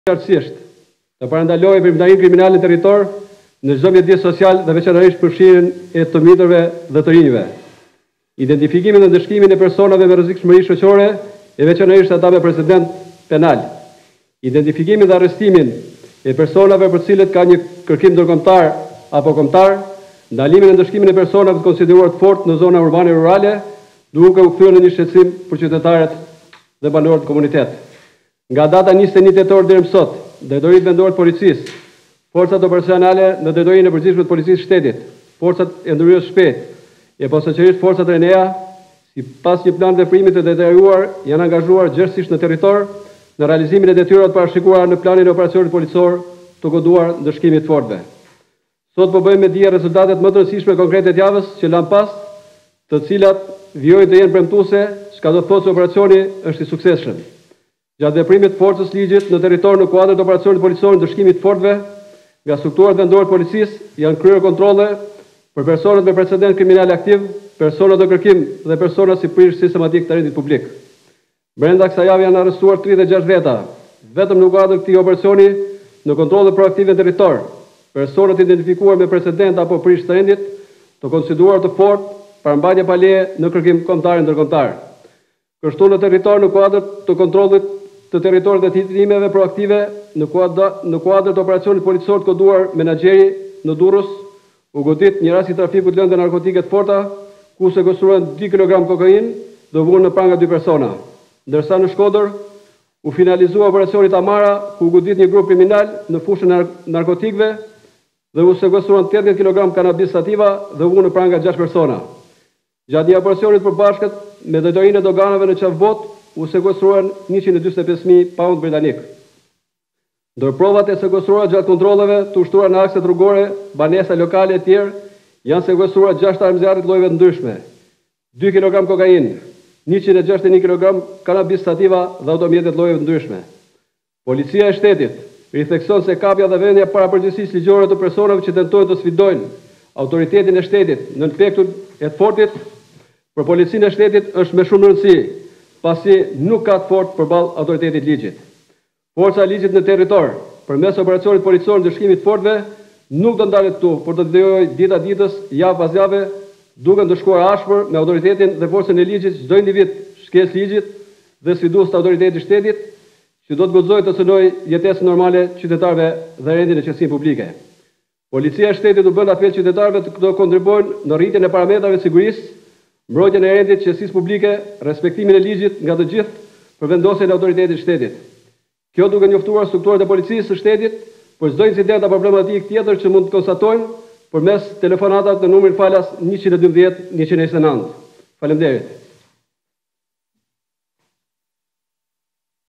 qartësisht të parandalojë veprimtarinë kriminale në territor në çdo mjedis social dhe veçanërisht përfshirjen e të mitërve dhe të rinjve. Identifikimin dhe ndëshkimin e personave me rrezikshmëri shoqore e veçanërisht ata me precedent penal. Identifikimin dhe arrestimin e personave për cilët ka një kërkim ndërkombëtar apo kombëtar, ndalimin e ndëshkimin e personave të konsideruar të fortë në zona urbane e rurale, duke u kthyer në një shqetësim për qytetarët dhe banorët e komunitetit. Nga data 21 tetor deri më sot, drejtoritë vendore të policisë, forcat operacionale në drejtorinë e përgjithshme të policisë shtetit, forcat e ndërhyrjes shpejtë e posaçërisht forcat RNA, sipas një plan veprimi të detajuar, janë angazhuar gjithësisht në territor në realizimin e detyrave të parashikuara në planin e operacionit policor të goduar ndëshkimit të fortëve. Sot po bëjmë me dije rezultatet më të rëndësishme konkrete të javës që lan pas, të cilat vijojnë të jenë premtuese, çka do të thotë se operacioni është i suksesshëm. Gjatë veprimit të forcës ligjit në territor në kuadër të operacionit policor ndëshkimit të fortëve, nga strukturat vendore të policisë janë kryer kontrolle për personat me precedent kriminal aktiv, persona të kërkim dhe persona si prish sistematik të rendit publik. Brenda kësaj jave janë arrestuar 36 veta, vetëm në kuadër të këtij operacioni në kontrolle proaktive në territor, personat identifikuar me precedent apo prish të rendit, të konsideruar të fortë për mbajtje pa leje në kërkim kombëtar e ndërkombëtar. Kështu në territor në kuadër të kontrollit të territorit dhe të hetimeve proaktive në kuadër të operacionit policor të koduar menaxheri në Durrës, u godit një rast i trafikut lëndë narkotike të forta, ku sekuestruan 2 kg kokainë dhe vunë në pranga 2 persona. Ndërsa në Shkodër u finalizua operacioni Tamara, ku u godit një grup kriminal në fushën e narkotikëve dhe u sekuestruan 18 kg kanabis sativa dhe vunë në pranga 6 persona. Gjatë një operacioni të përbashkët me drejtorinë e doganave në Qafbot, u sekuestruan 145.000 pound britanik. Ndër provat e sekuestruara gjatë kontrolleve të ushtruara në akset rrugore, banesa lokale e tjerë, janë sekuestruar 6 armë zjarri të llojeve të ndryshme, 2 kg kokainë, 161 kg kanabis sativa dhe automjete të llojeve të ndryshme. Policia e shtetit rithekson se kapja dhe vendja parapërgjegjësisë ligjore të personave që tentojnë të sfidojnë autoritetin e shtetit në efektin e të fortit për policinë e shtetit është me shumë rëndësi, pasi nuk ka të fortë përballë autoritetit ligjit. Forca e ligjit në territor, përmes operacionit policor ndëshkimit të fortëve, nuk do ndalet këtu, por do të vijojë dita ditës, javë pas jave, duke ndëshkuar ashpër me autoritetin dhe forcën e ligjit çdo individ shkes ligjit dhe sfidues të autoritetit shtetit, që do të guxojë të cënojë jetesën normale qytetarëve dhe rendin e qetësisë publike. Policia e shtetit u bën apel qytetarëve të do kontribuojnë në rritjen e parametrave të sigurisë, mbrojtjen e rendit, qetësisë publike, respektimin e ligjit nga të gjithë për vendosjen e autoritetit shtetit. Kjo duke njoftuar strukturat e policisë së shtetit për çdo incident apo problematik tjetër që mund të konstatojnë përmes telefonatat në numrin falas 112 129. Faleminderit.